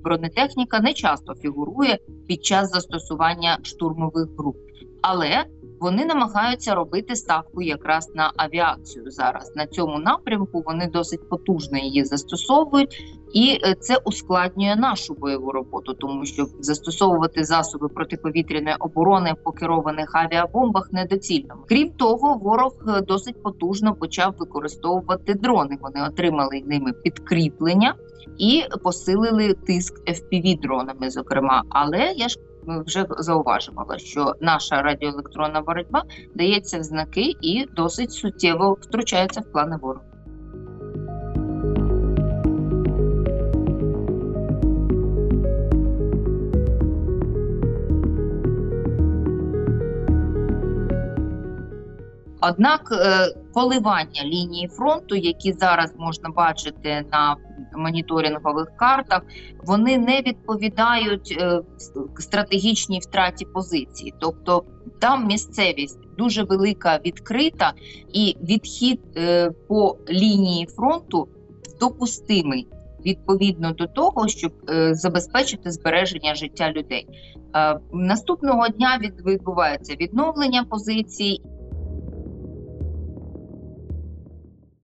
бронетехніка не часто фігурує під час застосування штурмових груп. Але вони намагаються робити ставку якраз на авіацію зараз. На цьому напрямку вони досить потужно її застосовують, і це ускладнює нашу бойову роботу, тому що застосовувати засоби протиповітряної оборони по керованих авіабомбах недоцільно. Крім того, ворог досить потужно почав використовувати дрони. Вони отримали ними підкріплення і посилили тиск FPV-дронами, зокрема. Але я ж вже зауважувала, що наша радіоелектронна боротьба дається в знаки і досить суттєво втручається в плани ворога. Однак коливання лінії фронту, які зараз можна бачити на моніторингових картах, вони не відповідають стратегічній втраті позиції. Тобто там місцевість дуже велика, відкрита, і відхід по лінії фронту допустимий відповідно до того, щоб забезпечити збереження життя людей. Наступного дня відбувається відновлення позицій.